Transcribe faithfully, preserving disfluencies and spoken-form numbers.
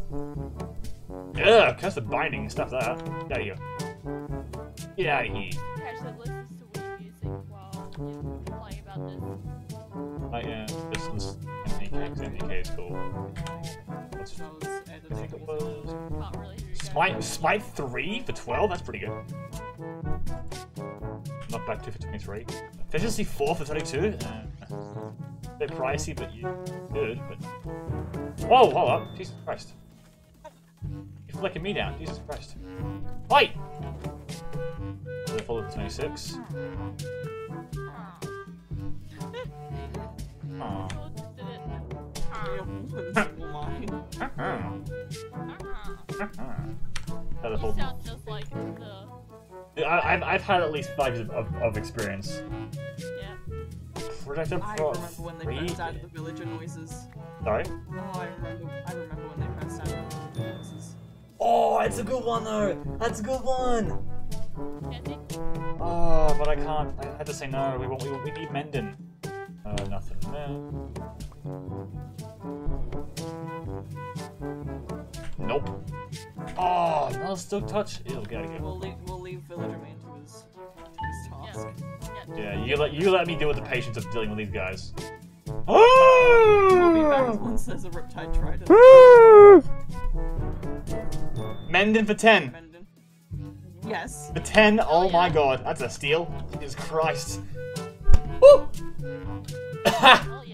Ugh, curse the binding, stuff that. Get out of here. Get out of here. Catch that listens to weird music while you're playing about this. Oh yeah, this one's M D K, because M D K is cool. What's I think it was... Can't really do Smite, Smite three for twelve? That's pretty good. Not back two for twenty-three. Efficiency four for twenty-two? Uh, a bit pricey, but you good, but... Whoa, hold up. Jesus Christ. You're flicking me down. Jesus Christ. Fight! Followed for twenty-six. Aww. You sound just like the... I, I've, I've had at least five years of, of experience. Yeah. Projector I Pro remember when they three? first added the villager noises. Sorry? Oh, I remember, I remember when they first added the villager noises. Oh, it's a good one though! That's a good one! Candy? Oh, but I can't. I had to say no. We, want, we, we need mending. Uh, nothing there. Nope. Oh, no, still touch. Ew, get out of here. We'll leave, we'll leave villager main to his, to his task. Yeah. Yeah, you let you let me deal with the patience of dealing with these guys. We'll be back once there's a Riptide Trident. Mending for ten. Mending. Yes. For ten. Oh, Oh, my yeah. god, that's a steal. Jesus Christ. Woo! Oh,